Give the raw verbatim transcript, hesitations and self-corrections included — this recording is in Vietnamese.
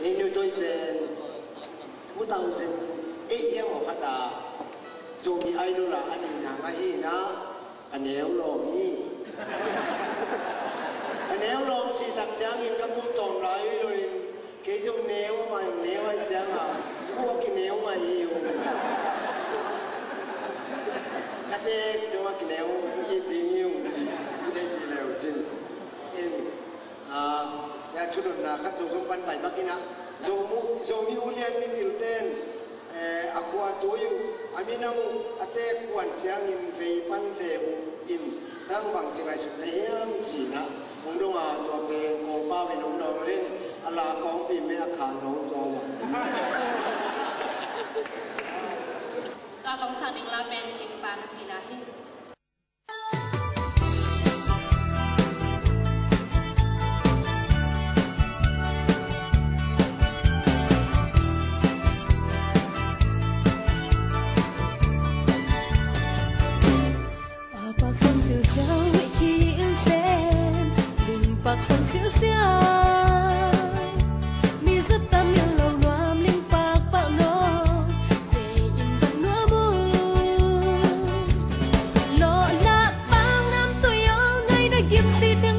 Ini tôi về two thousand eight yang orang kata, zombie idol lah, ani nama ini na, aneh ulom ni, aneh ulom chỉ tak jangan kamu tong lai rồi, cái giống neo mà neo hay chẳng à, cô cái neo mà yêu, cái này đúng không cái neo, cái gì yêu chỉ, cái gì neo chỉ, in à, ya chút nữa khách dùng dùng pan bài bắc kia na. Zomu zomi ulian mi pilten eh aqua toyu aminam ate kwan chang in ve pan ve u im dang bang chengai su hiam chi na mong dong a to pe ko pa ve nong dong len ala kong pi me kha no to wa ta kong sa ning la ben in pan chi la hin bạc sông xíu xíu mi rất tâm yêu lâu loam linh bạc bạo nô để in vẫn nữa buồn lo là bao năm tôi yêu nay đã kiếm si